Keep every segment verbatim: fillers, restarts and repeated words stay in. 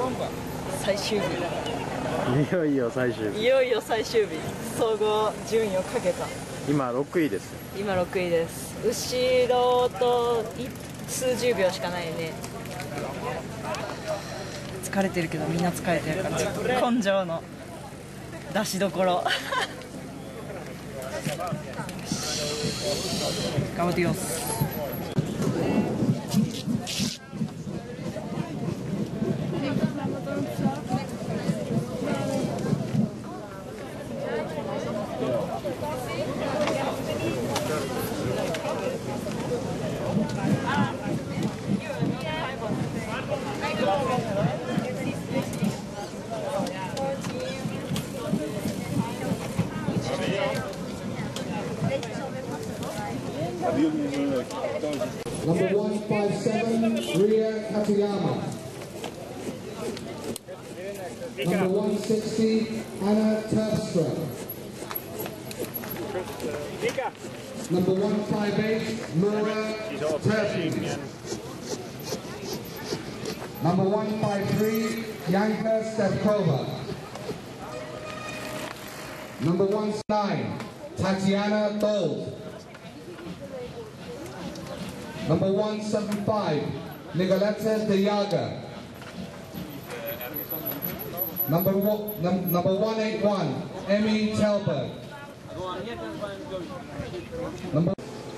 最終日だから。 いよいよ最終日。 いよいよ最終日。総合順位をかけた。 今ろくいです。 今ろくいです。後ろと数十秒しかないね。疲れてるけどみんな疲れてるから、ちょっと根性の出しどころ。頑張ってきます。 Number one five seven, Ria Katayama. Number one sixty, Anna Terpstra. Number one five eight, Laura Terpstra. Number one five three, Yanka Stepkova. Number one nine, Tatiana Bold. Number one seven five, Nicoletta Diaga. Number one, num, number one eight one, Emmy Talbot. Number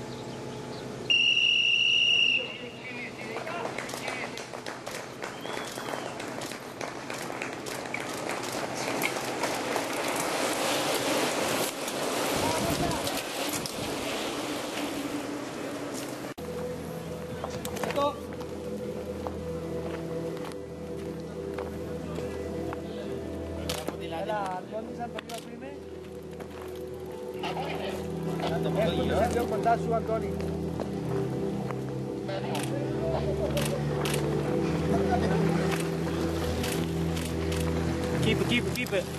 Keep it, keep it, keep it.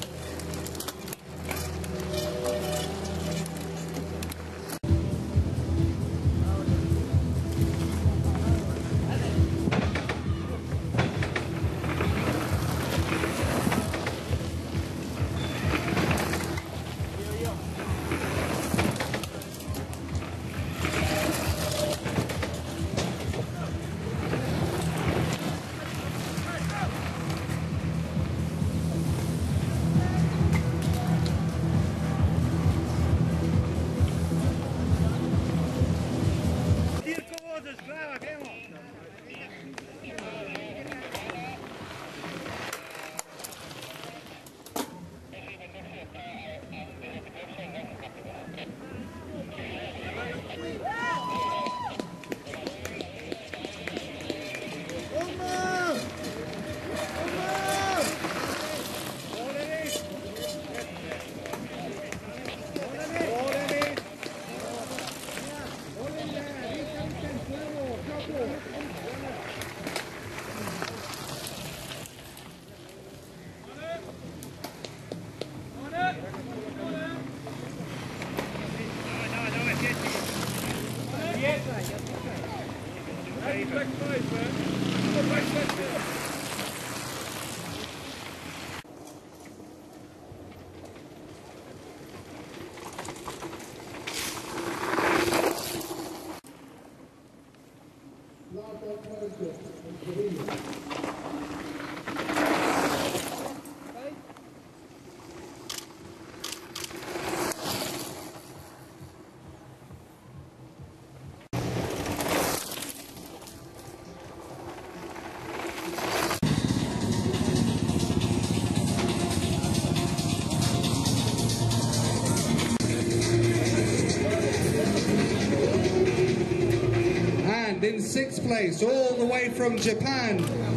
And in sixth place, all the way from Japan,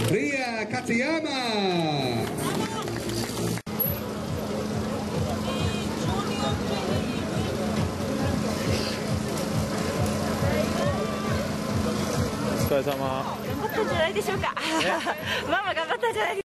Ria Katayama. O 疲れ様。 頑張ったんじゃないでしょうか。ママ頑張ったんじゃない